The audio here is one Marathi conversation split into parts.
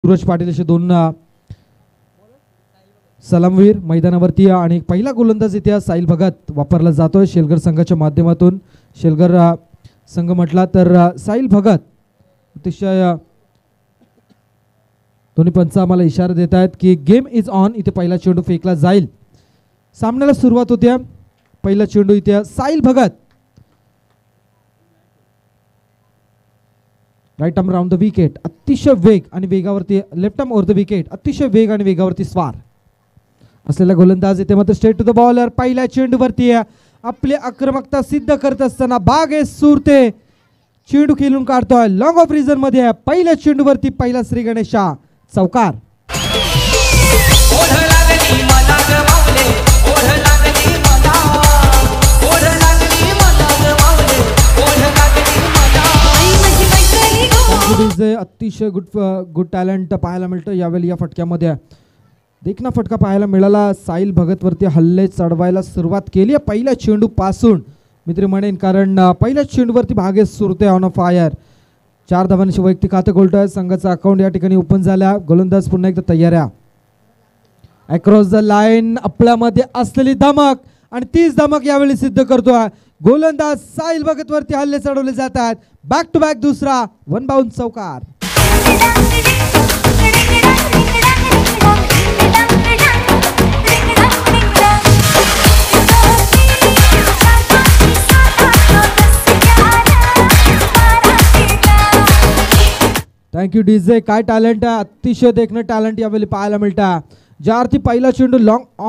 सूरज पाटील असे दोन सलामवीर मैदानावरती आणि पहिला गोलंदाज इथे साहिल भगत वापरला जातोय शेलगर संघाच्या माध्यमातून. शेलगर संघ म्हटला तर साहिल भगत अतिशय दोन्ही पंच आम्हाला इशारा देत आहेत की गेम इज ऑन. इथे पहिला चेंडू फेकला जाईल. सामन्याला सुरुवात होते. पहिला चेंडू इथे Sahil Bhagat right arm round the wicket. अतिशय वेग आणि वेगावरती left arm over the wicket. अतिशय वेग आणि वेगावरती स्वार असलेला गोलंदाज इथे मात्र स्ट्रेट टू द बॉलर. पहिल्या चेंडूवरती आपली आक्रमकता सिद्ध करत असताना भागेश सुरते चेंडू खेळून काढतोय लॉंग ऑफ रिझन मध्ये. पहिल्या चेंडूवरती पहिला श्री गणेशा चौकार. अतिशय गुड टॅलेंट पाहायला मिळतं यावेळी या फटक्यामध्ये. देखना फटका पाहायला मिळाला. साहिल भगत वरती हल्ले चढवायला सुरुवात केली आहे पहिल्या चेंडू पासून मित्र म्हणेन, कारण पहिल्या चेंडूवरती Bhagesh Surte on a fire. 4 धावांची वैयक्तिक खाते खोलतोय. संघाचा अकाउंट या ठिकाणी ओपन झाला. गोलंदाज पुन्हा एकदा तयार आहे. अक्रॉस द लाईन आपल्यामध्ये असलेली धमक आणि तीच धमक यावेळी सिद्ध करतोय गोलंदाज साहिल भगत वरती हल्ले चढवले जात आहेत. बॅक टू बॅक दुसरा वन बाउंस चौकार. Thank you DJ. काय टॅलेंट आहे. अतिशय देखणं टॅलेंट यावेळी पाहायला मिळतं. ज्यावरती पहिला चेंडू लॉंग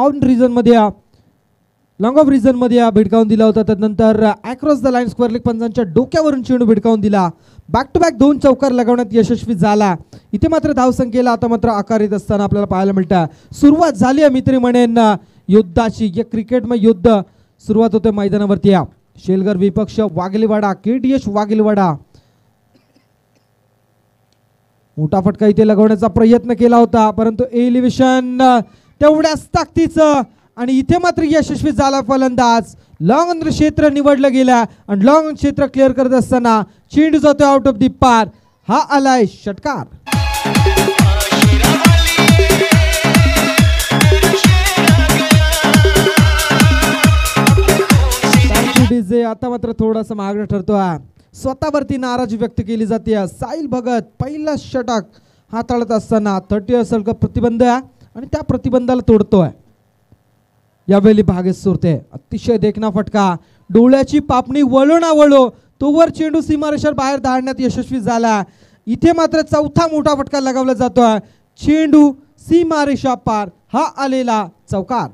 ऑफ रिझन मध्ये भिडकावून दिला होता. त्यानंतर across the line square leg पंचांच्या डोक्यावरून चेंडू भिडकावून दिला. बॅक टू बॅक 2 चौकार लगावण्यात यशस्वी झाला. इथे मात्र धावसंख्येला आता मात्र आकार येत असताना आपल्याला पाहायला मिळतं. सुरुवात झाली आहे मित्र म्हणेन युद्धाची. या क्रिकेटमध्ये युद्ध सुरुवात होते मैदानावरती. शेलगर विपक्ष वाघेलीवाडा KTH वाघेलीवाडा मोठा फटका इथे लगवण्याचा प्रयत्न केला होता, परंतु एलिव्हेशन तेवढ्याच ताकदीचं आणि इथे मात्र यशस्वी झाला फलंदाज. लॉंग क्षेत्र निवडलं गेलं आणि लॉंग क्षेत्र क्लिअर करत असताना चेंडू जातो आउट ऑफ द पार. हा आलाय षटकार. आता मात्र थोडासा मागे ठरतोय. स्वतःवरती नाराजी व्यक्त केली जाते. साहिल भगत पहिला षटक हाताळत असताना 30 असेल का प्रतिबंध आहे आणि त्या प्रतिबंधाला तोडतोय यावेळी भागेश सुरते. अतिशय देखना फटका. डोळ्याची पापणी वळो ना वळो तोवर चेंडू सीमारेषेवर बाहेर धाडण्यात यशस्वी झाला. इथे मात्र चौथा मोठा फटका लगावला जातोय. चेंडू सीमारेषा पार. हा आलेला चौकार.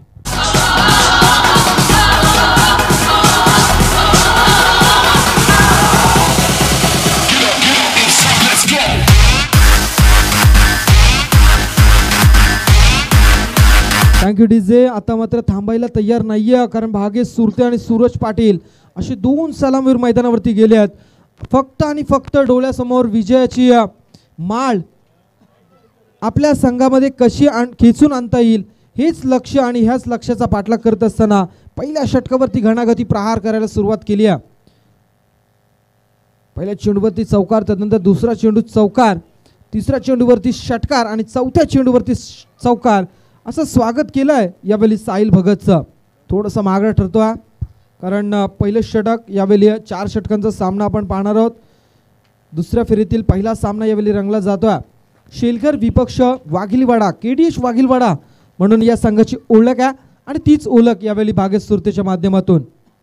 Thank you DJ. आता मात्र थांबायला तयार नाहीये, कारण भागेश सुरते आणि सूरज पाटील असे 2 सलामवीर मैदानावरती गेले आहेत. फक्त आणि फक्त डोळ्यासमोर विजयाची माळ आपल्या संघामध्ये कशी खेचून आणता येईल हेच लक्ष आणि ह्याच लक्ष्याचा पाठलाग करत असताना पहिल्या षटकावरती घणाघाती प्रहार करायला सुरुवात केली आहे. पहिल्या चेंडूवरती चौकार, त्यानंतर दुसरा चेंडू चौकार, तिसऱ्या चेंडूवरती षटकार आणि चौथ्या चेंडूवरती चौकार असं स्वागत केलंय यावेळी साहिल भगतचं. थोडंसं मागं ठरतोय, कारण पहिलं षटक यावेळी 4 षटकांचा सामना आपण पाहणार आहोत. दुसऱ्या फेरीतील पहिला सामना यावेळी रंगला जातोय. शेलगर विपक्ष वाघेलीवाडा KTH वाघेलीवाडा म्हणून या संघाची ओळख आहे आणि तीच ओळख यावेळी भागेश सुरतेच्या माध्यमातून.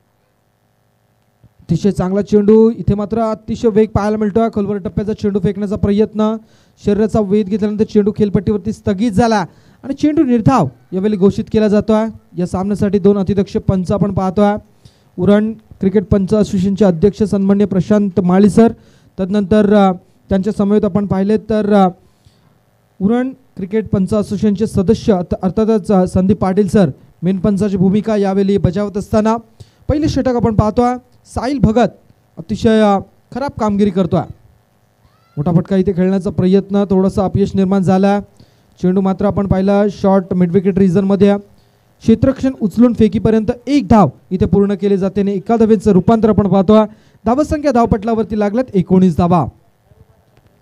अतिशय चांगला चेंडू. इथे मात्र अतिशय वेग पाहायला मिळतोय. खोलवर टप्प्याचा चेंडू फेकण्याचा प्रयत्न. शरीराचा वेध घेतल्यानंतर चेंडू खेळपट्टीवरती स्थगित झाला आणि चेंडू निर्धाव यावेळी घोषित केला जातोय. या सामन्यासाठी 2 अतिदक्ष पंच आपण पाहतोय. उरण क्रिकेट पंच असोसिएशनचे अध्यक्ष सन्माननीय प्रशांत माळी सर, त्यानंतर त्यांच्या समवेत आपण पाहिले तर उरण क्रिकेट पंच असोसिएशनचे सदस्य अर्थातच संदीप पाटील सर मेन पंचाची भूमिका यावेळी बजावत असताना पहिले षटक आपण पाहतोय. साहिल भगत अतिशय खराब कामगिरी करतोय. मोठा फटका इथे खेळण्याचा प्रयत्न, थोडासा अपयश निर्माण झाला. चेंडू मात्र आपण पाहिला शॉर्ट मिड विकेट रिझनमध्ये. क्षेत्ररक्षण उचलून फेकीपर्यंत 1 धाव इथे पूर्ण केले जाते आणि 1 धावेचं रूपांतर आपण पाहतोय. धावसंख्या धावपटलावरती लागल्यात 19 धावा.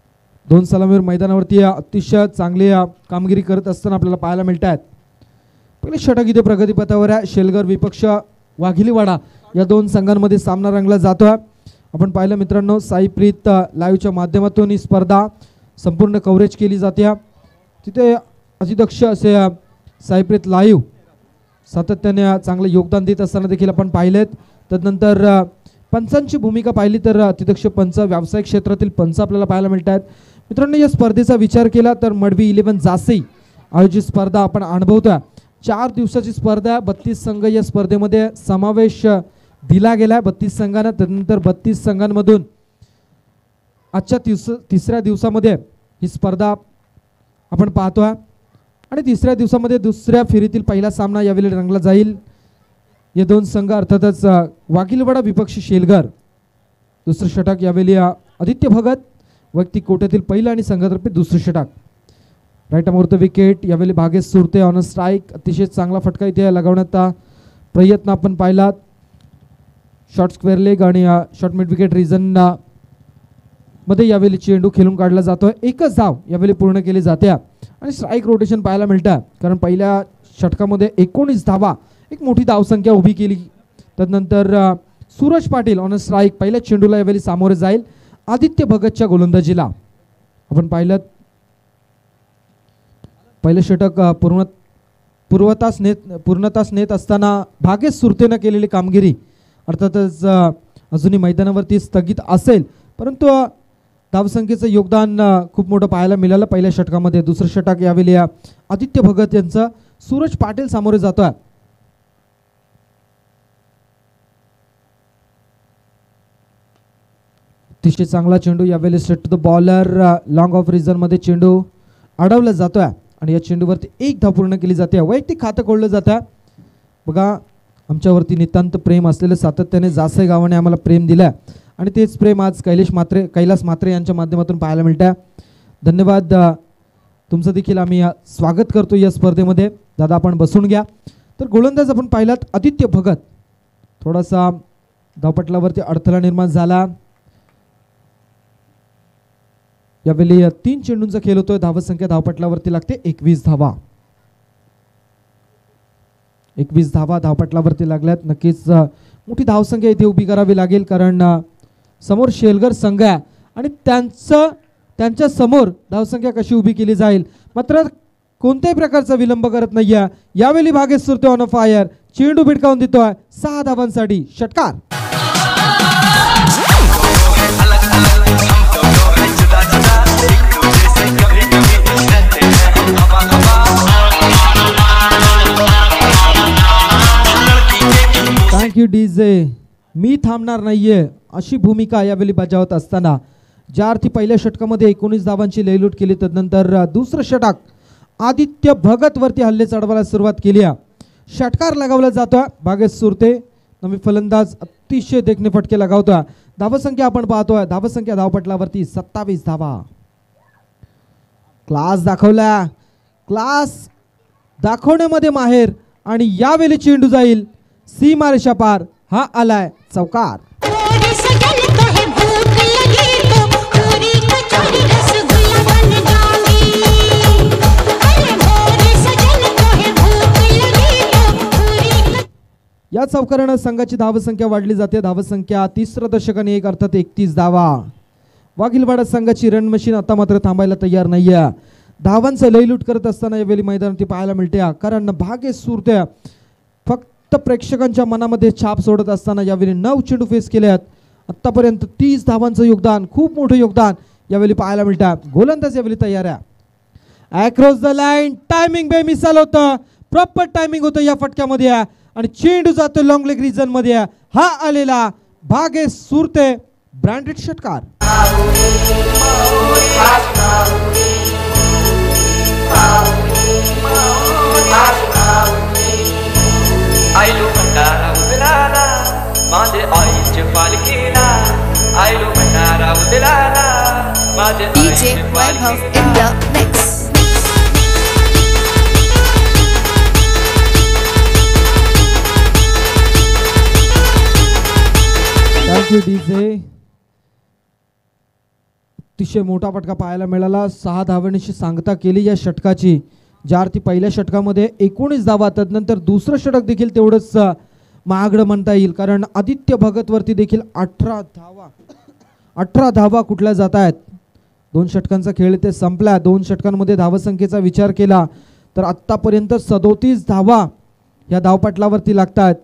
दोन सलामीवर मैदानावरती अतिशय चांगली कामगिरी करत असताना आपल्याला पाहायला मिळत आहेत. पहिले षटक इथे प्रगतीपथावर आहे. शेलगर विपक्ष वाघिलीवाडा या दोन संघांमध्ये सामना रंगला जातोय. आपण पाहिलं मित्रांनो, साईप्रीत लाईव्हच्या माध्यमातून ही स्पर्धा संपूर्ण कव्हरेज केली जाते. तिथे अतिदक्ष असे साईप्रीत लाईव्ह सातत्याने चांगलं योगदान देत असताना देखील आपण पाहिलेत. तदनंतर पंचांची भूमिका पाहिली तर अतिदक्ष पंच, व्यावसायिक क्षेत्रातील पंच आपल्याला पाहायला मिळत आहेत. मित्रांनो, या स्पर्धेचा विचार केला तर मडवी 11 जासई आयोजित स्पर्धा आपण अनुभवतोय. 4 दिवसाची स्पर्धा, 32 संघ या स्पर्धेमध्ये समावेश दिला गेला. 32 संघांना. त्यानंतर 32 संघांमधून आजच्या तिसऱ्या दिवसामध्ये ही स्पर्धा आपण पाहतोय आणि तिसऱ्या दिवसामध्ये दुसऱ्या फेरीतील पहिला सामना यावेळी रंगला जाईल. हे दोन संघ अर्थातच वाघिलवाडा विपक्ष शेलगर. दुसरं षटक यावेळी आदित्य भगत वैयक्तिक कोट्यातील पहिलं आणि संघातर्फे दुसरं षटक. राईट अमोर्थ विकेट यावेळी भागेश सुरते ऑन स्ट्राईक. अतिशय चांगला फटका इथे लगवण्याचा प्रयत्न आपण पाहिला. शॉर्ट स्क्वेअर लेग आणि शॉर्ट मिड विकेट रिजन मध्ये यावेळी चेंडू खेळून काढला जातोय. एकच धाव यावेळी पूर्ण केली जाते आणि स्ट्राईक रोटेशन पाहायला मिळतं. कारण पहिल्या षटकामध्ये 19 धावा, एक मोठी धावसंख्या उभी केली. तदनंतर सूरज पाटील ऑन स्ट्राईक पहिल्या चेंडूला यावेळी सामोरे जाईल आदित्य भगतच्या गोलंदाजीला. आपण पाहिलं पहिलं षटक पूर्णतास नेत असताना भागेश सुरतेनं केलेली कामगिरी अर्थातच अजूनही मैदानावरती स्थगित असेल, परंतु धावसंख्येचं योगदान खूप मोठं पाहायला मिळालं पहिल्या षटकामध्ये. दुसरं षटक यावेळी आदित्य भगत यांचं सूरज पाटील सामोरे जातोय. अतिशय चांगला चेंडू यावेळी straight to the bowler. Long off region मध्ये चेंडू अडवला जातोय आणि या चेंडूवरती एक धाव पूर्ण केली जाते. वैयक्तिक खातं खोललं जातं. बघा, आमच्यावरती नितांत प्रेम असलेलं सातत्याने जासई गावाने आम्हाला प्रेम दिलं आणि तेच प्रेम आज कैलास म्हात्रे यांच्या माध्यमातून पाहायला मिळतं. धन्यवाद. तुमचं देखील आम्ही स्वागत करतो या स्पर्धेमध्ये. दादा आपण बसून घ्या. तर गोलंदाज आपण पाहिलात आदित्य भगत. थोडासा धावपटलावरती अडथळा निर्माण झाला. यावेळी 3 चेंडूंचा खेळ होतोय. धावसंख्या धावपटलावरती लागते 21 धावा. 21 धावा धावपटलावरती लागल्यात. नक्कीच मोठी धावसंख्या इथे उभी करावी लागेल कारण समोर शेलगर संघ आहे आणि त्यांच्या समोर धावसंख्या कशी उभी केली जाईल. मात्र कोणत्याही प्रकारचा विलंब करत नाहीये. यावेळी भागेश सुरते ऑन फायर. चेंडू भिडकावून देतोय 6 धावांसाठी. षटकार. Thank you DJ. मी थांबणार नाहीये अशी भूमिका यावेळी बजावत असताना ज्या अर्थी पहिल्या षटकामध्ये 19 धावांची लयलूट केली, तदनंतर दुसरं षटक आदित्य भगत वरती हल्ले चढवायला सुरुवात केली. षटकार लगावला जातोय. भागेश सुरते नवी फलंदाज अतिशय देखणे फटके लगावतोय. धावसंख्या आपण पाहतोय. धावसंख्या धावपटलावरती 27 धावा. क्लास दाखवला. क्लास दाखवण्यामध्ये माहेर आणि यावेळी चेंडू जाईल सीमारेषा पार. हा आलाय चौकार. या चौकारानं संघाची धावसंख्या वाढली जाते. धावसंख्या तिसऱ्या दशकाने 1 अर्थात 31 धावा. वाघिलवाडा संघाची रन मशीन आता मात्र थांबायला तयार नाहीये. धावांचं लयलूट करत असताना यावेळी मैदानावरती पाहायला मिळते. कारण भागेश सुरते फक्त प्रेक्षकांच्या मनामध्ये छाप सोडत असताना यावेळी 9 चेंडू फेस केले आहेत. आतापर्यंत 30 धावांचं योगदान, खूप मोठं योगदान यावेळी पाहायला मिळतं. गोलंदाज यावेळी तयार आहे. Across the line. टायमिंग बेमिसाल होतं. प्रॉपर टायमिंग होतं या फटक्यामध्ये आणि चेंडू जातो लॉंग लेग रिजन मध्ये. हा आलेला भागेश सुरते ब्रँडेड षटकार. आयलो भंडारा उदलाला माझे आईचे पालखीला. आयलो भंडारा उदलाला माझे DJ Webhouse in the mix. Thank you DJ. अतिशय मोठा फटका पाहायला मिळाला. 6 धावांची सांगता केली या षटकाची, ज्या अर्थी पहिल्या षटकामध्ये 19 धावा, तदनंतर दुसरं षटक देखील तेवढंच महागडं म्हणता येईल, कारण आदित्य भगत वरती देखील 18 धावा कुठल्या जात आहेत. 2 षटकांचा खेळ ते संपला. 2 षटकांमध्ये धावसंख्येचा विचार केला तर आत्तापर्यंत 37 धावा या धावपटलावरती लागतात.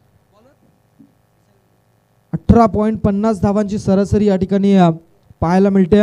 18.50 धावांची सरासरी या ठिकाणी पाहायला मिळते.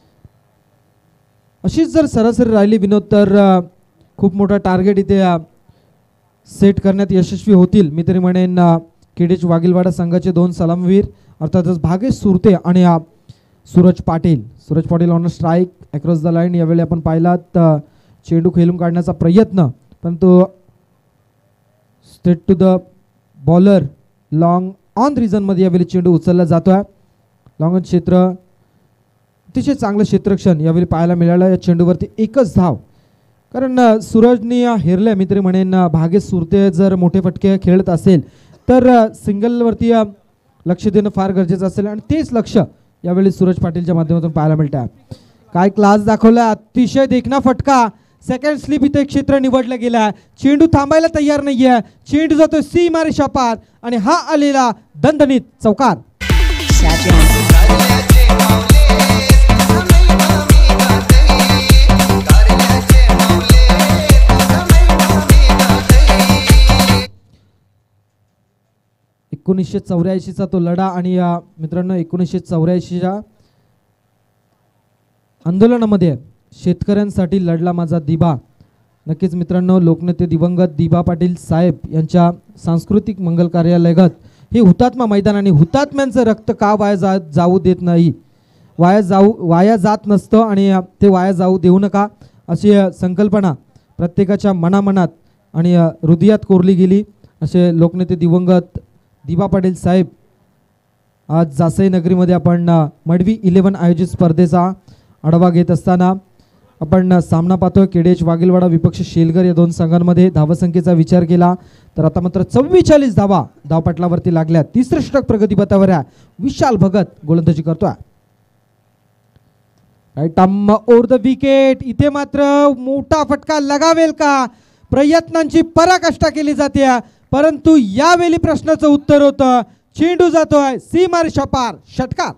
अशीच जर सरासरी राहिली विनोद तर खूप मोठा टार्गेट इथे सेट करण्यात यशस्वी होतील. मी तरी म्हणेन केडीएच वाघिलवाडा संघाचे 2 सलामवीर अर्थातच भागेश सुरते आणि Suraj Patil on strike across the line. यावेळी आपण पाहिलात चेंडू खेळून काढण्याचा प्रयत्न, परंतु straight to the bowler long on region मध्ये यावेळी चेंडू उचलला जातोय. लॉंग ऑन क्षेत्र, अतिशय चांगलं क्षेत्ररक्षण यावेळी पाहायला मिळालं. या चेंडूवरती एकच धाव, कारण सूरजनी हेरले. मी तरी म्हणेन भागेश सुरते जर मोठे फटके खेळत असेल तर सिंगलवरती लक्ष देणं फार गरजेचं असेल, आणि तेच लक्ष यावेळी सूरज पाटीलच्या माध्यमातून पाहायला मिळतं. काय क्लास दाखवला, अतिशय देखणा फटका. सेकंड स्लिप इथे क्षेत्र निवडलं गेलं. चेंडू थांबायला तयार नाहीये. चेंडू जातो सीमारेषा पार आणि हा आलेला दणदणीत चौकार. चा तो लढा, आणि मित्रांनो 1984च्या आंदोलनामध्ये शेतकऱ्यांसाठी लढला माझा दिबा. नक्कीच मित्रांनो, लोकनेते दिवंगत दिबा पाटील साहेब यांच्या सांस्कृतिक मंगल कार्यालयगत हे हुतात्मा मैदान, आणि हुतात्म्यांचं रक्त का जाऊ देत नाही, वाया जात नसतं आणि ते वाया जाऊ देऊ नका अशी संकल्पना प्रत्येकाच्या मनामनात आणि हृदयात कोरली गेली. असे लोकनेते दिवंगत दिबा पाटील साहेब आज जासई नगरीमध्ये आपण मडवी 11 आयोजित स्पर्धेचा आढावा घेत असताना आपण सामना पाहतोय केडीएच वाघिलवाडा विपक्ष शेलगर या 2 संघांमध्ये. धावसंख्येचा विचार केला तर आता मात्र 44 धावा धावपटलावरती लागल्या. तिसरं षटक प्रगतीपथावर आहे. विशाल भगत गोलंदाजी करतोय. Right arm over the wicket. इथे मात्र मोठा फटका लगावेल का, प्रयत्नांची पराकाष्ठा केली जाते, परंतु यावेळी प्रश्नाचं उत्तर होतं. चेंडू जातोय सीमारेषा पार, षटकार.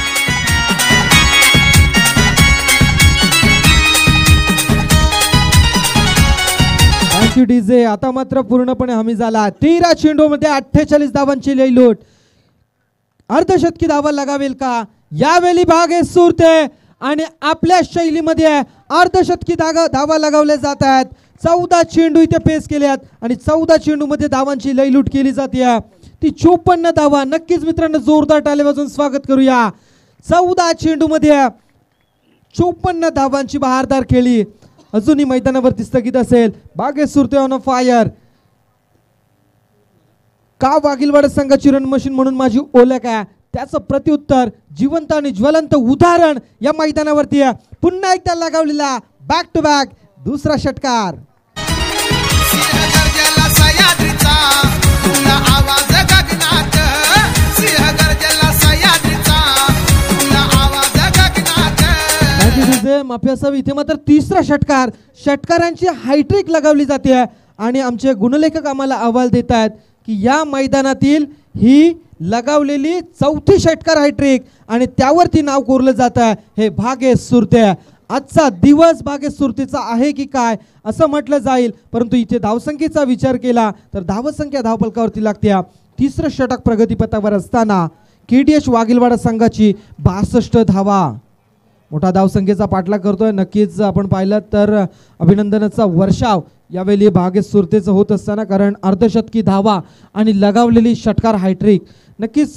Thank you DJ. आता मात्र पूर्णपणे हमी झाला. 13 चेंडू मध्ये 48 धावांची लयलूट. अर्धशतकी धावा लगावेल का, यावेळी भागेश सुरते आणि आपल्या शैलीमध्ये अर्धशतकी धावा लगावल्या जात आहेत. 14 चेंडू इथे पेस केल्यात आणि 14 चेंडू मध्ये धावांची लयलूट केली जाते. ती 54 धावा. नक्कीच मित्रांनो जोरदार टाळ्या वाजवून स्वागत करूया. 14 चेंडू मध्ये 54 धावांची बहारदार खेळी अजूनही मैदानावरती स्थगित असेल. Bhagesh Surte on fire. का वाघिलवाडा संघाची रन मशीन म्हणून माझी ओळख आहे, त्याचं प्रत्युत्तर जिवंत आणि ज्वलंत उदाहरण या मैदानावरती आहे. पुन्हा एकदा लगावलेला बॅक टू बॅक दुसरा षटकार. माफी असावी. इथे मात्र तिसरा षटकार. षटकारांची हायट्रिक लगावली जाते आणि आमचे गुणलेखक आम्हाला अहवाल देत आहेत की या मैदानातील ही लगावलेली 4थी षटकार हायट्रिक आणि त्यावरती नाव कोरलं जात आहे हे भागेश सुरते. आजचा दिवस भागेश सुरतेचा आहे की काय असं म्हटलं जाईल, परंतु इथे धावसंख्येचा विचार केला तर धावसंख्या धावफलकावरती लागते. तिसरं षटक प्रगतीपथावर असताना केडीएच वाघिलवाडा संघाची 62 धावा. मोठा धावसंख्येचा पाठलाग करतोय. नक्कीच आपण पाहिलं तर अभिनंदनाचा वर्षाव यावेळी भागेश सुरतेचं होत असताना, कारण अर्धशतकी धावा आणि लगावलेली षटकार हायट्रिक नक्कीच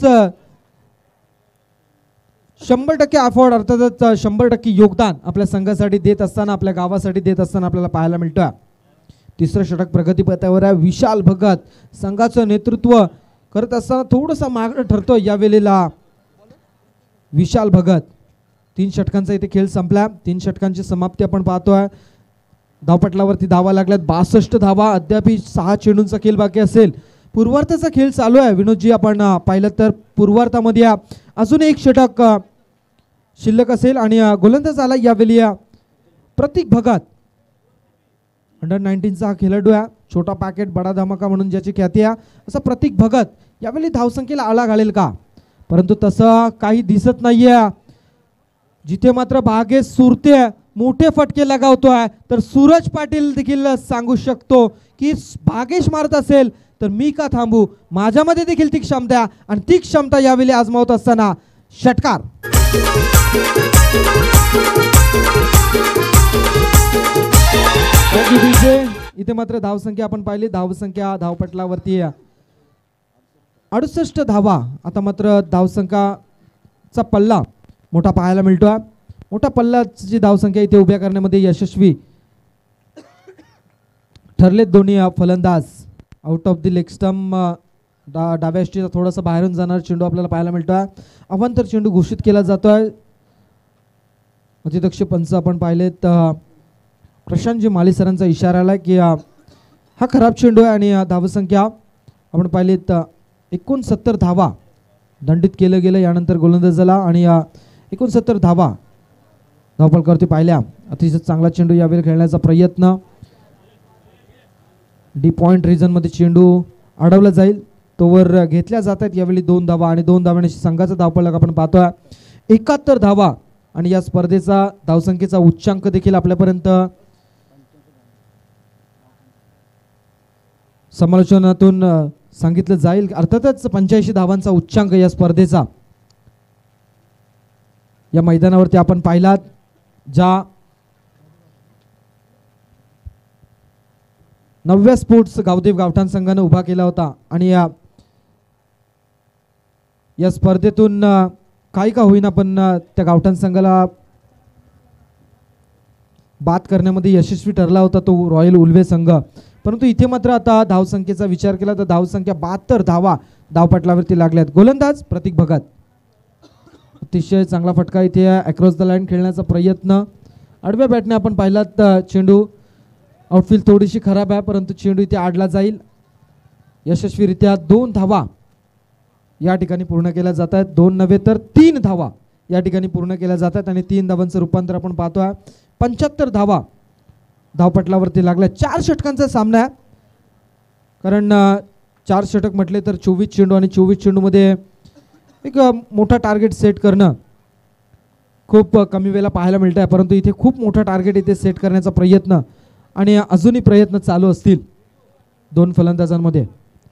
100% अफोर्ड अर्थातच 100% योगदान आपल्या संघासाठी देत असताना, आपल्या गावासाठी देत असताना आपल्याला पाहायला मिळतं. तिसरं षटक प्रगतीपथावर आहे. विशाल भगत संघाचं नेतृत्व करत असताना थोडंसं मागं ठरतोय यावेळेला विशाल भगत. 3 षटकांचा इथे खेळ संपला. 3 षटकांची समाप्ती आपण पाहतोय. धावपटलावरती धावा लागल्यात 62 धावा. अद्याप 6 चेंडूंचा खेळ बाकी असेल. पूर्वार्धाचा खेळ चालू आहे विनोदजी. आपण पाहिलं तर पूर्वार्धामध्ये अजून एक षटक शिल्लक असेल आणि गोलंदाज आला यावेळी प्रतीक भगत. अंडर 19चा हा खेळाडू आहे. छोटा पॅकेट बडा धमाका म्हणून ज्याची ख्याती आहे असा प्रतीक भगत यावेळी धावसंख्येला आळा घालेल का, परंतु तसं काही दिसत नाहीये. जिथे मात्र भागेश सुरते मोठे फटके लगावतोय तर सूरज पाटील देखील सांगू शकतो की भागेश मारत असेल तर मी का थांबू, माझ्यामध्ये देखील ती क्षमता आहे आणि ती क्षमता यावेळी आजमावत असताना षटकार. इथे मात्र धावसंख्या आपण पाहिली. धावसंख्या धावपटलावरती 68 धावा. आता मात्र धावसंख्याचा पल्ला मोठा पाहायला मिळतोय. मोठा पल्ल्याची धावसंख्या इथे उभ्या करण्यामध्ये यशस्वी ठरलेत दोन्ही फलंदाज. Out of the leg stump डाव्या यष्टीचा थोडासा बाहेरून जाणार चेंडू आपल्याला पाहायला मिळतोय. अवांतर चेंडू घोषित केला जातोय. अतिदक्ष पंच आपण पाहिलेत. प्रशांतजी माली सरांचा इशारा आला की हा खराब चेंडू आहे आणि धावसंख्या आपण पाहिलेत 69 धावा दंडित केलं गेलं. यानंतर गोलंदाजाला आणि 69 धावा धावफलकावरती पाहिल्या. अतिशय चांगला चेंडू यावेळी खेळण्याचा प्रयत्न. डी पॉइंट रिजन मध्ये चेंडू अडवला जाईल तोवर घेतल्या जात आहेत. यावेळी 2 धावा आणि 2 धावांनी संघाचा धावफलक आपण पाहतोय 71 धावा आणि या स्पर्धेचा धावसंख्येचा उच्चांक देखील आपल्यापर्यंत समालोचनातून सांगितलं जाईल. अर्थातच 85 धावांचा उच्चांक या स्पर्धेचा या मैदानावरती आपण पाहिलात. ज्या 9व्या स्पोर्ट्स गावदेव गावठाण संघाने उभा केला होता आणि या स्पर्धेतून काही का होईना पण त्या गावठाण संघाला बाद करण्यामध्ये यशस्वी ठरला होता तो रॉयल उल्वे संघ. परंतु इथे मात्र आता धावसंख्येचा विचार केला तर धावसंख्या 72 धावा धावपटलावरती लागल्यात. गोलंदाज प्रतीक भगत. अतिशय चांगला फटका इथे अक्रॉस द लाईन खेळण्याचा प्रयत्न. आडव्या बॅटने आपण पाहिलात चेंडू आउटफील्ड थोडीशी खराब आहे परंतु चेंडू इथे आडला जाईल. यशस्वीरित्या 2 धावा या ठिकाणी पूर्ण केल्या जात आहेत. 2 नव्हे तर 3 धावा या ठिकाणी पूर्ण केल्या जातात आणि 3 धावांचं रूपांतर आपण पाहतोय. 75 धावा धावपटलावरती लागल्या. 4 षटकांचा सामना आहे कारण 4 षटक म्हटले तर 24 चेंडू आणि 24 चेंडूमध्ये एक मोठा टार्गेट सेट करणं खूप कमी वेळेला पाहायला मिळत आहे. परंतु इथे खूप मोठा टार्गेट इथे सेट करण्याचा प्रयत्न आणि अजूनही प्रयत्न चालू असतील 2 फलंदाजांमध्ये.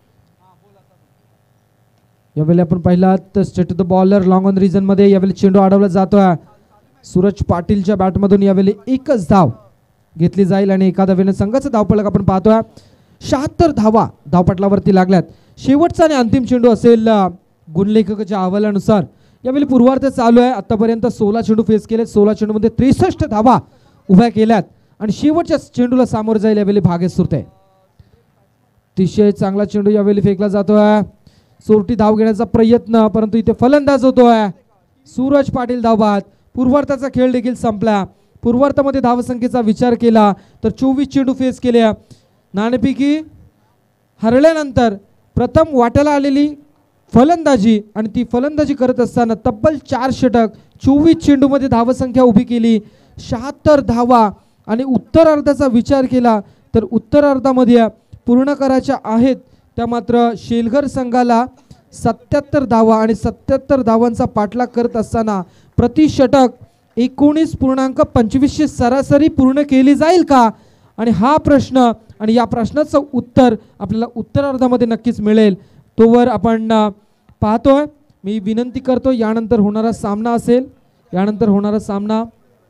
यावेळी आपण पाहिलात straight to the bowler long on region मध्ये यावेळी चेंडू अडवला जातोय. सूरज पाटीलच्या बॅटमधून यावेळी एकच धाव घेतली जाईल आणि एका धावेने संघाचा धावफलक आपण पाहतोय 76 धावा धावपटलावरती लागल्यात. शेवटचा आणि अंतिम चेंडू असेल गुणलेखकाच्या अहवालानुसार. यावेळी पूर्वार्ध चालू आहे. आतापर्यंत 16 चेंडू फेस केले. 16 चेंडूमध्ये 63 धावा उभ्या केल्यात आणि शेवटच्या चेंडूला सामोरं जाईल यावेळी भागेश सुरते. अतिशय चांगला चेंडू यावेळी फेकला जातोय. सोरटी धाव घेण्याचा प्रयत्न परंतु इथे फलंदाज होतोय सूरज पाटील धावबाद. पूर्वार्धाचा खेळ देखील संपला. पूर्वार्धामध्ये धावसंख्येचा विचार केला तर 24 चेंडू फेस केले. नाणेफेकी हरल्यानंतर प्रथम वाट्याला आलेली फलंदाजी आणि ती फलंदाजी करत असताना तब्बल 4 षटक 24 चेंडूमध्ये धावसंख्या उभी केली 76 धावा आणि उत्तरार्धाचा विचार केला तर उत्तरार्धामध्ये पूर्ण करायच्या आहेत त्या मात्र शेलघर संघाला 77 धावा आणि 77 धावांचा पाठलाग करत असताना प्रति षटक 19.25 सरासरी पूर्ण केली जाईल का आणि हा प्रश्न आणि या प्रश्नाचं उत्तर आपल्याला उत्तरार्धामध्ये नक्कीच मिळेल. तोवर आपण पाहतोय. मी विनंती करतो यानंतर होणारा सामना असेल. यानंतर होणारा सामना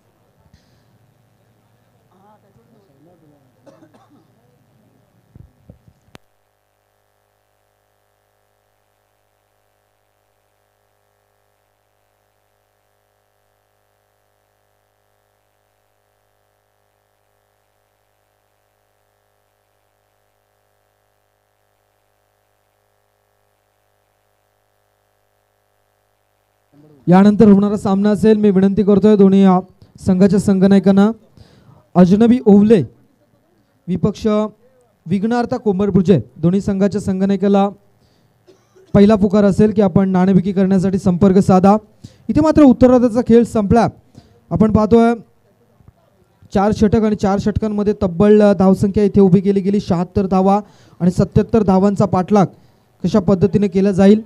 यानंतर होणारा सामना असेल. मी विनंती करतोय दोन्ही संघाच्या संघनायकांना अजनबी ओवले विपक्ष विघ्नार्था कोंबरपुजे दोन्ही संघाच्या संघनायकाला पहिला पुकार असेल की आपण नाणेफेकी करण्यासाठी संपर्क साधा. इथे मात्र उत्तरार्धाचा खेळ संपला. आपण पाहतोय 4 षटक आणि 4 षटकांमध्ये तब्बल धावसंख्या इथे उभी केली गेली. 76 धावा आणि 77 धावांचा पाठलाग कशा पद्धतीने केला जाईल.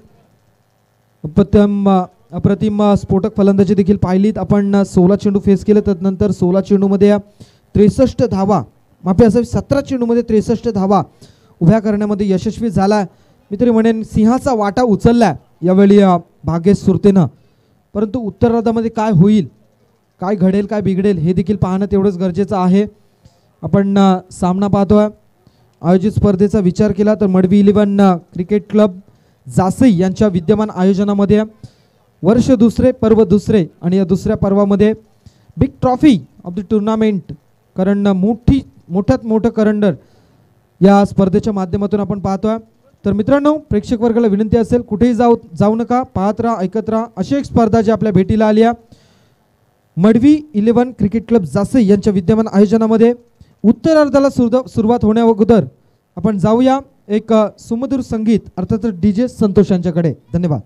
अप्रतिम स्फोटक फलंदाजी देखील पाहिलीत आपण. 16 चेंडू फेस केले, त्यानंतर 16 चेंडूमध्ये 63 धावा, माफी असावी 17 चेंडूमध्ये 63 धावा उभ्या करण्यामध्ये यशस्वी झाला. मी तरी म्हणेन सिंहाचा वाटा उचलला यावेळी भाग्येश सुरतेनं. परंतु उत्तरार्धामध्ये काय होईल, काय घडेल, काय बिघडेल हे देखील पाहणं तेवढंच गरजेचं आहे. आपण सामना पाहतोय. आयोजित स्पर्धेचा विचार केला तर मडवी 11 क्रिकेट क्लब जासई यांच्या विद्यमान आयोजनामध्ये वर्ष दुसरे पर्व दुसरे आणि या दुसऱ्या पर्वामध्ये big trophy of the tournament कारण मोठ्यात मोठं करंडर या स्पर्धेच्या माध्यमातून आपण पाहतोय. तर मित्रांनो, प्रेक्षक वर्गाला विनंती असेल कुठेही जाऊ नका, पाहत राहा, ऐकत राहा. अशी एक स्पर्धा जी आपल्या भेटीला आली आहे मडवी 11 क्रिकेट क्लब जासई यांच्या विद्यमान आयोजनामध्ये. उत्तरार्धाला सुरुवात होण्या अगोदर आपण जाऊया एक सुमधुर संगीत अर्थात DJ संतोष यांच्याकडे. धन्यवाद.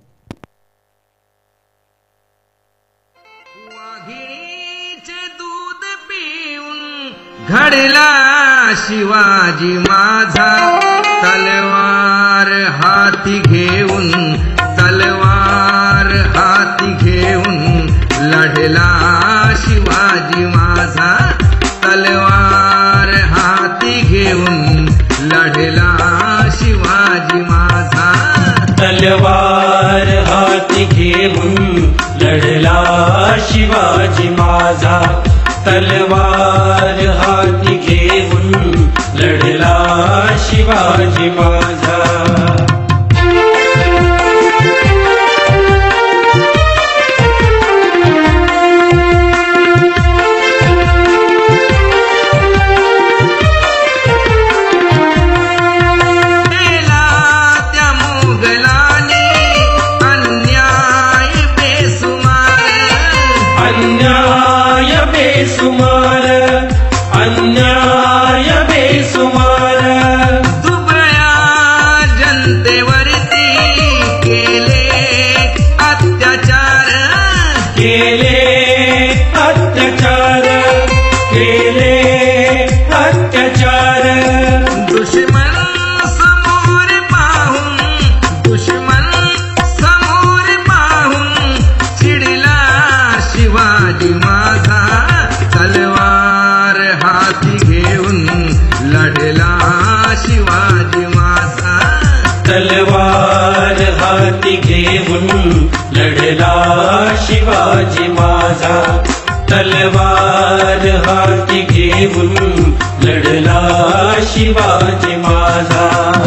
दूध पिऊन घडला शिवाजी माझा, तलवार हाती घेऊन, तलवार हाती घेऊन लढला शिवाजी माझा, तलवार हाती घेऊन लढला शिवाजी माझा, तलवार हाती घेऊन लढला शिवाजी माझा, तलवार हाती घेऊन लढला शिवाजी माझा. बेसुमार अन्याय बेसुमार दुबळ्या जनतेवरती केले अत्याचार, केले अत्याचार, केले अत्याचार. दुश्मन समोर पाहून, दुश्मन समोर पाहून चिडला शिवाजी माझा, तलवार हाती घेऊन लढला शिवाजी माझा, तलवार हाती घेऊन लढला शिवाजी माझा, तलवार हाती घेऊन लढला शिवाजी माझा.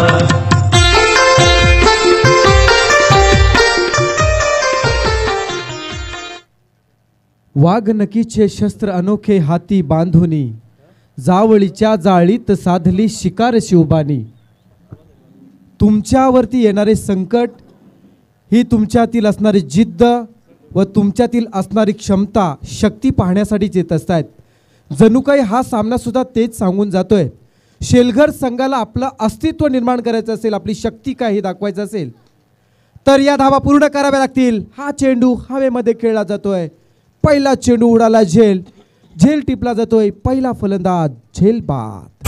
वाघनकीचे शस्त्र अनोखे हाती बांधुनी, जावळीच्या जाळीत साधली शिकार शिवबानी. तुमच्यावरती येणारे संकट ही तुमच्यातील असणारी जिद्द व तुमच्यातील असणारी क्षमता, शक्ती पाहण्यासाठीच येत असतात. जणू काही हा सामना सुद्धा तेच सांगून जातोय. शेलघर संघाला आपलं अस्तित्व निर्माण करायचं असेल, आपली शक्ती काय हे दाखवायचं असेल तर या धावा पूर्ण कराव्या लागतील. हा चेंडू हवेमध्ये खेळला जातोय. पहिला चेंडू उडाला झेल, झेल टिपला जातोय. पहिला फलंदाज झेल बाद.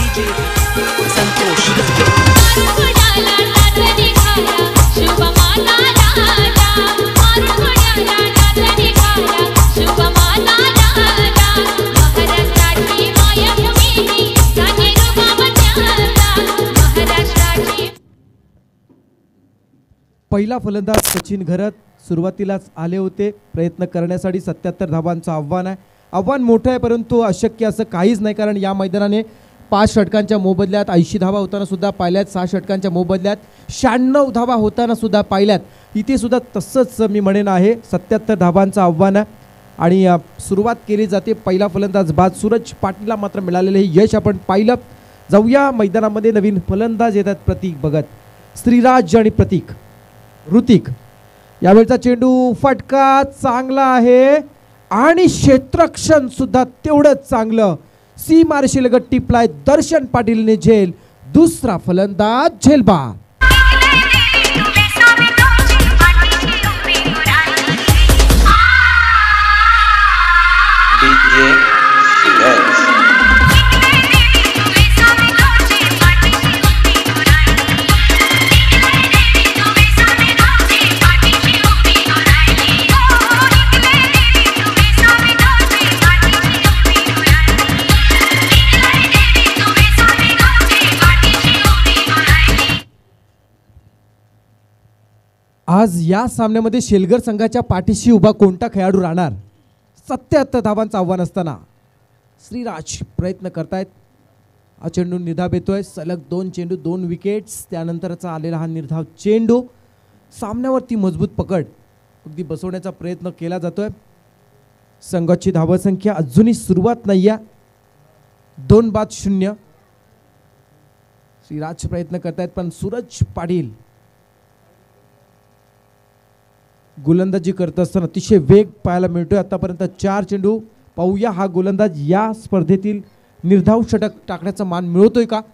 पहिला फलंदाज सचिन घरत सुरुवातीलाच आले होते. प्रयत्न करण्यासाठी 77 धावांचं आव्हान आहे. आव्हान मोठं आहे परंतु अशक्य असं काहीच नाही, कारण या मैदानाने 5 षटकांच्या मोबदल्यात 80 धावा होताना सुद्धा पाहिल्यात, 6 षटकांच्या मोबदल्यात 96 धावा होताना सुद्धा पाहिल्यात. इथे सुद्धा तसंच मी म्हणेन आहे. 77 धावांचं आव्हान आहे आणि सुरुवात केली जाते. पहिला फलंदाज बाद. सूरज पाटीलला मात्र मिळालेलं हे यश आपण पाहिलं. जाऊया मैदानामध्ये. नवीन फलंदाज येतात प्रतीक भगत, श्रीराज आणि प्रतीक ऋतिक. यावेळचा चेंडू फटका चांगला आहे आणि क्षेत्ररक्षण सुद्धा तेवढंच चांगलं. सीमारेषेलगत टिपलाय दर्शन पाटीलने झेल. दुसरा फलंदाज झेलबा. आज या सामन्यामध्ये शेलगर संघाच्या पाठीशी उभा कोणता खेळाडू राहणार? 77 धावांचं आव्हान असताना श्रीराज प्रयत्न करतायत. हा चेंडू निर्धाव येतोय. सलग 2 चेंडू 2 विकेट्स त्यानंतरचा आलेला हा निर्धाव चेंडू. सामन्यावरती मजबूत पकड अगदी बसवण्याचा प्रयत्न केला जातोय. संघाची धावसंख्या अजूनही सुरुवात नाही आहे. 2-0. श्रीराज प्रयत्न करतायत पण सूरज पाटील गोलंदाजी करत असताना अतिशय वेग पाहायला मिळतोय. आतापर्यंत 4 चेंडू. पाहूया हा गोलंदाज या स्पर्धेतील निर्धाव षटक टाकण्याचा मान मिळवतोय का?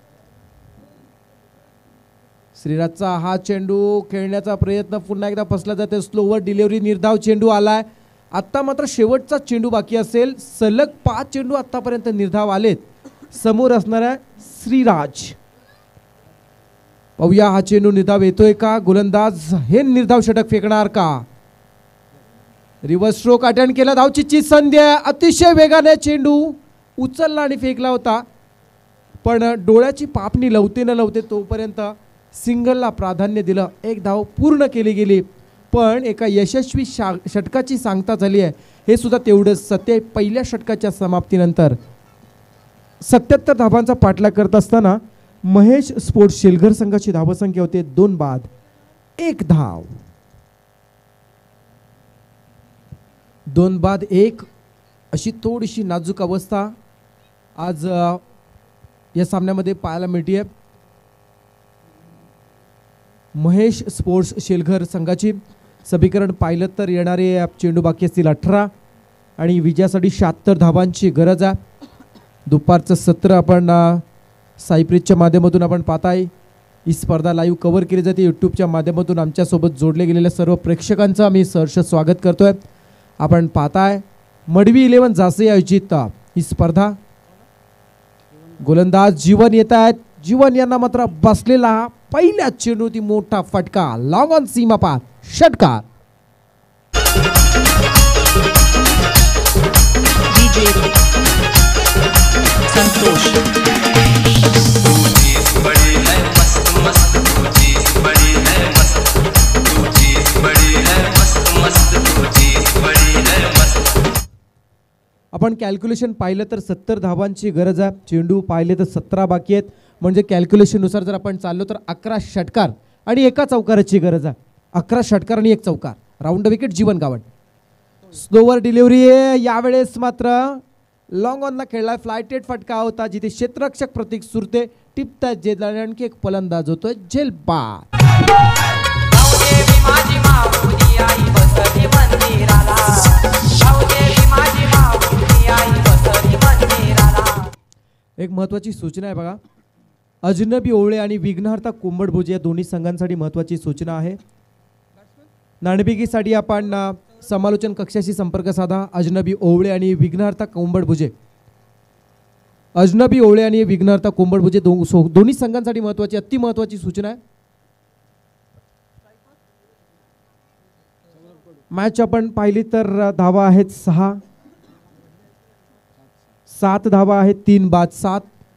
श्रीराजचा हा चेंडू खेळण्याचा प्रयत्न पुन्हा एकदा फसला जाते. स्लोवर डिलिव्हरी निर्धाव चेंडू आलाय. आता मात्र शेवटचा चेंडू बाकी असेल. सलग 5 चेंडू आतापर्यंत निर्धाव आलेत समोर असणाऱ्या श्रीराज. पाहूया हा चेंडू निर्धाव येतोय का? गोलंदाज हे निर्धाव षटक फेकणार का? रिव्हर्स स्ट्रोक अटेंड केला. धावचीची संधी. अतिशय वेगाने चेंडू उचलला आणि फेकला होता पण डोळ्याची पापणी लवते न लवते तोपर्यंत सिंगलला प्राधान्य दिलं. एक धाव पूर्ण केली गेली पण एका यशस्वी षटकाची सांगता झाली आहे. हे सुद्धा तेवढंच सत्य. पहिल्या षटकाच्या समाप्तीनंतर 77 धावांचा पाठलाग करत असताना महेश स्पोर्ट्स शेलघर संघाची धावसंख्या होते 2 बाद 1 धाव. 2 बाद 1 अशी थोडीशी नाजूक अवस्था आज या सामन्यामध्ये पाहायला मिळते. महेश स्पोर्ट्स शेलघर संघाची समीकरण पाहिलं तर येणारे चेंडू बाकी असतील 18 आणि विजयासाठी 76 धावांची गरज आहे. दुपारचं सत्र आपण साईप्रीजच्या माध्यमातून आपण पाहताय. ही स्पर्धा लाईव्ह कव्हर केली जाते यूट्यूबच्या माध्यमातून. आमच्यासोबत जोडले गेलेल्या सर्व प्रेक्षकांचं आम्ही सहर्ष स्वागत करतोय. आपण पाहताय मडवी 11 जासे आयोजित ही स्पर्धा. गोलंदाज जीवन येत आहेत. जीवन यांना मात्र बसलेला पहिल्या चेंडूती मोठा फटका. लॉंग ऑन सीमा पार षटकार. DJ संतोष. तू चीज बड़ी है मस्त मस्त. तू चीज बड़ी है मस्त. तू चीज बड़ी है मस्त मस्त. तू चीज बड़ी है मस्त. आपण कॅल्क्युलेशन पाहिलं तर 70 धावांची गरज आहे. चेंडू पाहिले तर 17 बाकी आहेत. म्हणजे कॅल्क्युलेशननुसार जर आपण चाललो तर 11 षटकार आणि 1 चौकाराची गरज आहे. 11 षटकार आणि 1 चौकार. Round wicket Jeevan Gawad. Slower delivery यावेळेस मात्र लॉंग ऑनला खेळलाय. फ्लायटेड फटका होता जिथे क्षेत्ररक्षक प्रतीक सुरते टिपतायत जेल आणि आणखी एक फलंदाज होतोय जेलबाद. एक महत्वाची सूचना आहे बघा. अजनबी ओवळे आणि विघ्नहर्ता कोंबडभुजे या दोन्ही संघांसाठी महत्वाची सूचना आहे. नाणेफेकीसाठी आपण समालोचन कक्षाशी संपर्क साधा. अजनबी ओवळे आणि विघ्नहर्ता कोंबडभुजे. अजनबी ओवळे आणि विघ्नहर्ता कोंबडभुजे दोन्ही संघांसाठी महत्वाची अति महत्वाची सूचना आहे. मॅच आपण पाहिली तर धावा आहेत 6. 7 धावा आहेत. 3 बाद 7.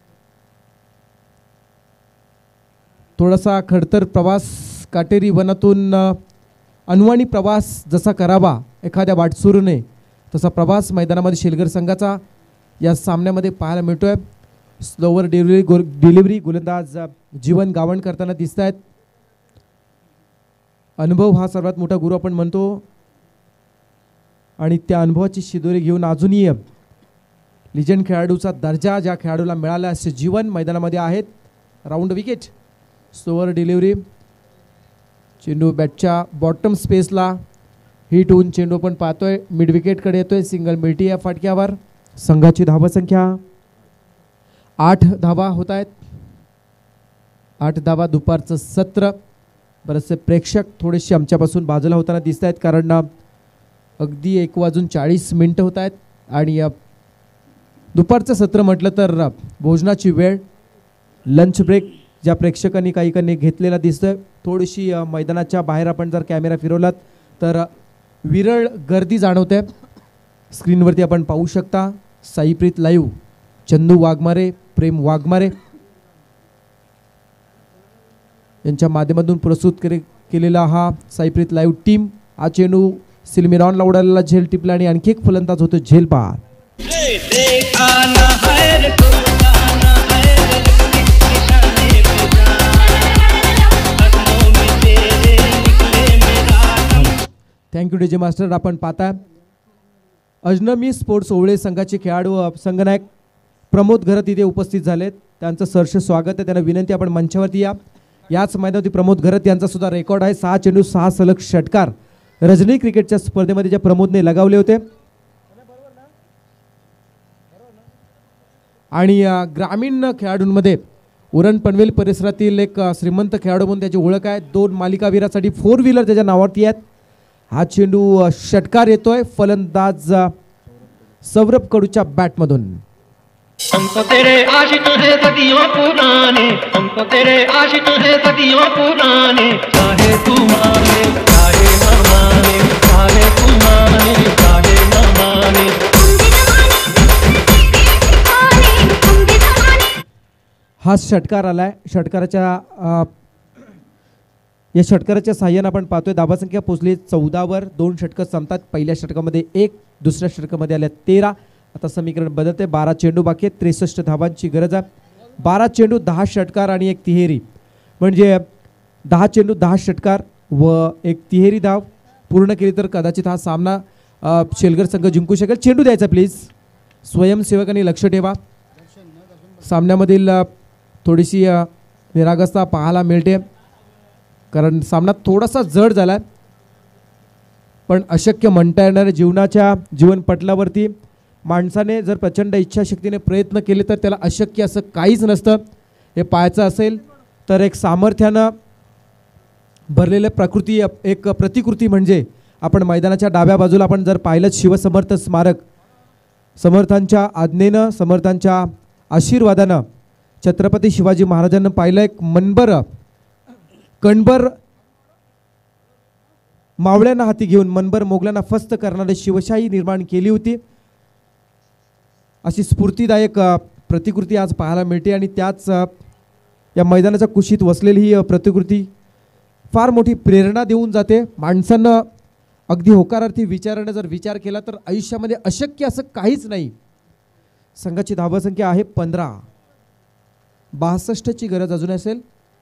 थोडासा खडतर प्रवास काटेरी वनातून अनवाणी प्रवास जसा करावा एखाद्या वाटसुरूने तसा प्रवास मैदानामध्ये शेलघर संघाचा या सामन्यामध्ये पाहायला मिळतोय. स्लोवर डिलिव्हरी गोलंदाज जीवन गावण करताना दिसत आहेत. अनुभव हा सर्वात मोठा गुरु आपण म्हणतो आणि त्या अनुभवाची शिदोरी घेऊन अजूनही लिजंड खेळाडूचा दर्जा ज्या खेळाडूला मिळाला असे जीवन मैदानामध्ये आहेत. Round wicket. Slower delivery. चेंडू बॅटच्या बॉटम स्पेसला हिट होऊन चेंडू पण पाहतोय मिड विकेटकडे येतोय. सिंगल मिळते या फटक्यावर. संघाची धावसंख्या 8 धावा होत आहेत. 8 धावा. दुपारचं सत्र. बरेचसे प्रेक्षक थोडेसे आमच्यापासून बाजूला होताना दिसत आहेत कारण अगदी 1:40 होत आहेत आणि दुपारचं सत्र म्हटलं तर भोजनाची वेळ लंच ब्रेक ज्या प्रेक्षकांनी काही घेतलेला दिसतोय. थोडीशी मैदानाच्या बाहेर आपण जर कॅमेरा फिरवलात तर विरळ गर्दी जाणवते. स्क्रीनवरती आपण पाहू शकता साईप्रीत लाईव्ह. चंदू वाघमारे, प्रेम वाघमारे यांच्या माध्यमातून प्रस्तुत केलेला हा साईप्रीत लाईव्ह टीम. हा चेंडू सिल्मिरॉनला उडालेला झेल टिपला आणि आणखी एक फलंदाज होतो झेल पार. Thank you DJ master. आपण पाहता अजनमी स्पोर्ट्स ओवळे संघाचे खेळाडू संघनायक प्रमोद घरत इथे उपस्थित झालेत. त्यांचं सहर्ष स्वागत आहे. त्यांना विनंती आपण मंचावरती या. याच मैदानावरती प्रमोद घरत यांचा सुद्धा रेकॉर्ड आहे. 6 चेंडू 6 सलग षटकार रजनी क्रिकेटच्या स्पर्धेमध्ये ज्या प्रमोदने लगावले होते. आणि ग्रामीण खेळाडूंमध्ये उरण पनवेल परिसरातील एक श्रीमंत खेळाडू म्हणून त्याची ओळख आहे. 2 मालिकावीरासाठी 4 व्हीलर त्याच्या नावावरती आहेत. हा चेंडू षटकार येतोय. फलंदाज सौरभ कडूच्या बॅटमधून. हमको तेरे आशिक है सदियों पुराने, हमको तेरे आशिक है सदियों पुराने, चाहे तू माने चाहे न माने, चाहे तू माने चाहे न माने. हा षटकार आलाय. या षटकाराच्या साह्याने आपण पाहतोय धावासंख्या पोहोचली 14 वर. 2 षटकं संपतात. पहिल्या षटकामध्ये 1, दुसऱ्या षटकामध्ये आल्या 13. आता समीकरण बदलते. 12 चेंडू बाकी आहेत. 63 धावांची गरज आहे. 12 चेंडू 10 षटकार आणि 1 तिहेरी, म्हणजे 10 चेंडू 10 षटकार व 1 तिहेरी धाव पूर्ण केली तर कदाचित हा सामना शेलगर संघ जिंकू शकेल. चेंडू द्यायचा प्लीज. स्वयंसेवकांनी लक्ष ठेवा. सामन्यामधील थोडीशी निरागसता पाहायला मिळते, कारण सामना थोडासा जड झाला आहे. पण अशक्य म्हणता येणाऱ्या जीवनपटलावरती माणसाने जर प्रचंड इच्छाशक्तीने प्रयत्न केले तर त्याला अशक्य असं काहीच नसतं. हे पाहायचं असेल तर एक सामर्थ्यानं भरलेलं प्रकृती, एक प्रतिकृती म्हणजे आपण मैदानाच्या डाव्या बाजूला आपण जर पाहिलं शिवसमर्थ स्मारक, समर्थांच्या आज्ञेनं समर्थांच्या आशीर्वादानं छत्रपती शिवाजी महाराजांना पाहिलं एक कणभर मावळ्यांना हाती घेऊन मनभर मोगलांना फस्त करणारी शिवशाही निर्माण केली होती. अशी स्फूर्तिदायक प्रतिकृती आज पाहायला मिळते आणि त्याच या मैदानाच्या कुशीत वसलेली ही प्रतिकृती फार मोठी प्रेरणा देऊन जाते. माणसांना अगदी होकारार्थी विचाराने जर विचार केला तर आयुष्यामध्ये अशक्य असं काहीच नाही. संघाची धावसंख्या आहे 15. 62ची गरज अजून असेल.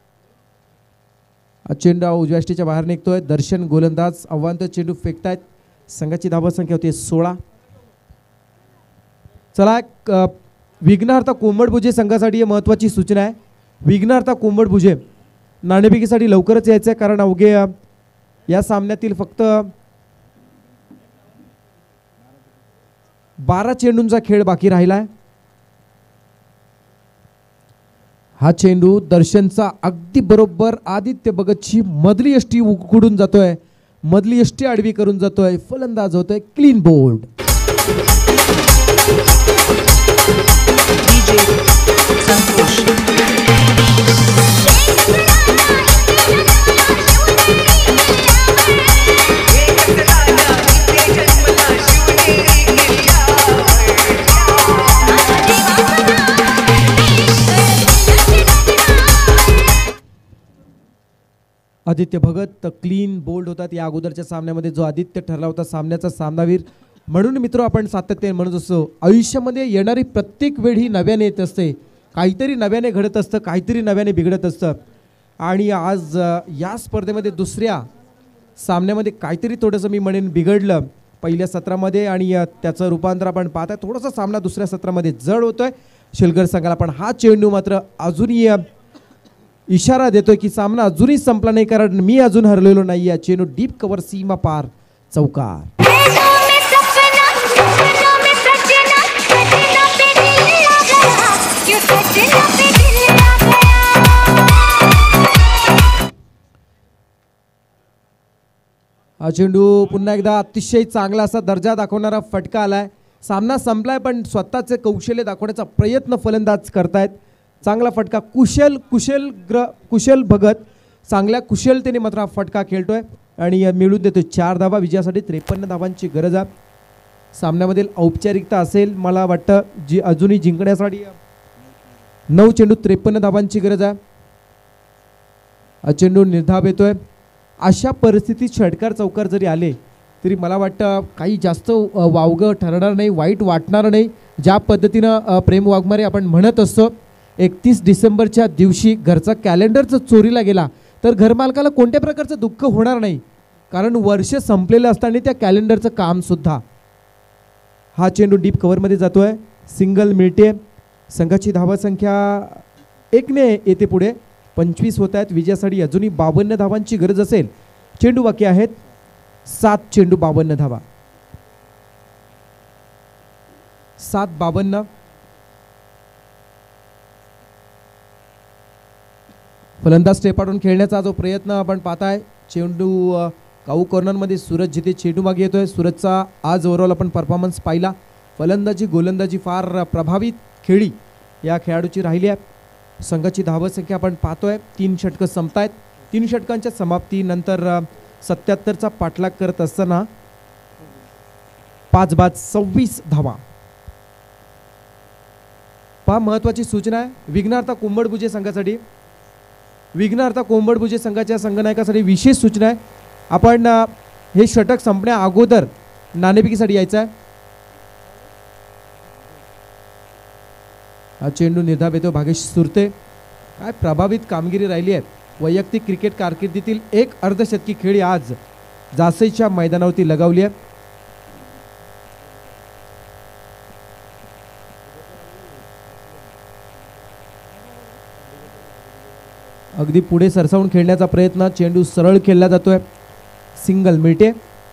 चेंडू उजव्याष्टीच्या बाहेर निघतोय. दर्शन गोलंदाज आव्हान चेंडू फेकतायत. संघाची धावसंख्या होती 16. चला विघ्नहर्ता कोंबडभुजे संघासाठी महत्त्वाची सूचना आहे. विघ्नहर्ता कोंबडभुजे नाणेफेकीसाठी लवकरच यायचं आहे, कारण अवघे या सामन्यातील फक्त 12 चेंडूंचा खेळ बाकी राहिला आहे. हा चेंडू दर्शनचा अगदी बरोबर आदित्य भगतची मधली यष्टी उकडून जातोय. मधली यष्टी आडवी करून जातोय. फलंदाज होतोय clean bold. Aditya Bhagat clean bold होतात. या अगोदरच्या सामन्यामध्ये जो आदित्य ठरला होता सामन्याचा सामनावीर म्हणून मित्र आपण सातत्याने म्हणत असतो आयुष्यामध्ये येणारी प्रत्येक वेळ ही नव्याने येत असते. काहीतरी नव्याने घडत असतं, काहीतरी नव्याने बिघडत असतं. आणि आज या स्पर्धेमध्ये दुसऱ्या सामन्यामध्ये काहीतरी थोडंसं मी म्हणेन बिघडलं पहिल्या सत्रामध्ये आणि त्याचं रूपांतर आपण पाहताय. थोडासा सामना दुसऱ्या सत्रामध्ये जड होतोय शेलगर संघाला. पण हा चेंडू मात्र अजूनही इशारा देतोय की सामना अजूनही संपला नाही, कारण मी अजून हरलेलो नाही. या चेंडू डीप कव्हर सीमा पार चौकार. हा चेंडू पुन्हा एकदा अतिशय चांगला असा दर्जा दाखवणारा फटका आलाय. सामना संपलाय पण स्वतःचे कौशल्य दाखवण्याचा प्रयत्न फलंदाज करतायत. चांगला फटका. कुशल भगत चांगल्या कुशलतेने मात्र हा फटका खेळतोय आणि मिळून देतोय 4 धावा. विजयासाठी 53 धावांची गरज आहे. सामन्यामधील औपचारिकता असेल मला वाटतं जी अजूनही जिंकण्यासाठी 9 चेंडू 53 धावांची गरज आहे. हा चेंडू निर्धाव येतोय. अशा परिस्थितीत षटकार चौकार जरी आले तरी मला वाटतं काही जास्त वावगं ठरणार नाही, वाईट वाटणार नाही. ज्या पद्धतीनं प्रेम वाघमारे आपण म्हणत असतो 31 डिसेंबरच्या दिवशी घरचा कॅलेंडरचं चोरीला गेला तर घरमालकाला कोणत्या प्रकारचं दुःख होणार नाही, कारण वर्ष संपलेलं असताना त्या कॅलेंडरचं कामसुद्धा. हा चेंडू डीप कव्हरमध्ये जातोय, सिंगल मिळते. संघाची धावसंख्या 1ने येते पुढे, 25 होत आहेत. विजयासाठी अजूनही 52 धावांची गरज असेल. चेंडू बाकी आहेत 7 चेंडू 52 धावा. 7-52. फलंदाज स्टेपाटून खेळण्याचा जो प्रयत्न आपण पाहताय. चेंडू काऊ कॉर्नरमध्ये सूरज जिथे चेंडू मागे येतोय. सूरजचा आज ओव्हरऑल आपण परफॉर्मन्स पाहिला. फलंदाजी गोलंदाजी फार प्रभावित खेळी या खेळाडूची राहिली आहे. संघाची धावसंख्या आपण पाहतोय 3 षटकं संपतायत. 3 षटकांच्या समाप्तीनंतर 77चा पाठलाग करत असताना 5 बाद 26 धावा. पहा महत्वाची सूचना आहे विघ्नार्था कोंबडभुजे संघासाठी. विघ्नार्था कोंबडभुजे संघाच्या संघनायकासाठी विशेष सूचना आहे. आपण हे षटक संपण्या अगोदर नाणेफेकीसाठी यायचं आहे. हा चेंडू निर्धाव येतो भागेश सुरते. काय प्रभावित कामगिरी राहिली आहे. वैयक्तिक क्रिकेट कारकिर्दीतील एक अर्धशतकी खेळी आज जासईच्या मैदानावरती लगावली आहे. अगदी पुढे सरसावून खेळण्याचा प्रयत्न. चेंडू सरळ खेळला जातोय, सिंगल मिळते.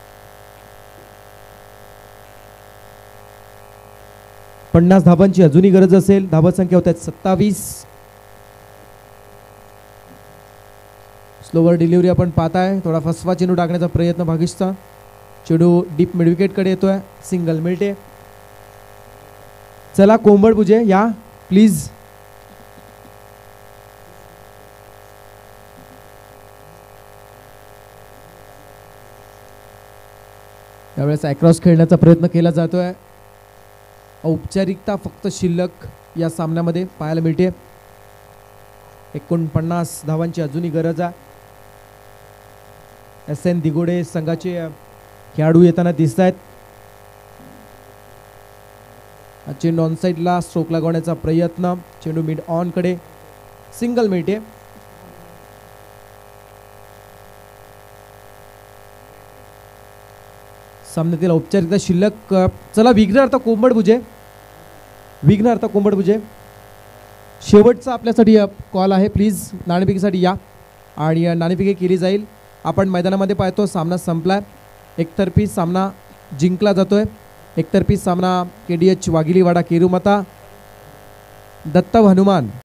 पन्नास धावांची अजूनही गरज असेल. धावसंख्या होत आहेत 27. स्लोवर डिलिव्हरी आपण पाहताय. थोडा फसवा चेंडू टाकण्याचा प्रयत्न भागेशचा. चेंडू डीप मिडविकेट कडे येतोय, सिंगल मिळते. चला कोंबडभुजे या प्लीज. यावेळेस अक्रॉस खेळण्याचा प्रयत्न केला जातोय. औपचारिकता फक्त शिल्लक या सामन्यामध्ये पाहायला मिळते. 49 धावांची अजूनही गरज आहे. SN दिगोडे संघाचे खेळाडू येताना दिसत आहेत. चेंडू ऑन साईडला स्ट्रोक लागवण्याचा प्रयत्न. चेंडू मिड ऑन कडे, सिंगल मिळते. सामन्यातील औपचारिकता शिल्लक. चला विघ्नार्थ कोंबडभुजे. विघ्नार्थ कोंबडभुजे शेवटचा आपल्यासाठी कॉल आहे. प्लीज नाणेफेकीसाठी या आणि नाणेफेकी केली जाईल. आपण मैदानामध्ये पाहतो सामना संपलाय. एकतर्फी सामना जिंकला जातोय. एकतर्फी सामना KDH वागिलीवाडा केरुमाता दत्तव हनुमान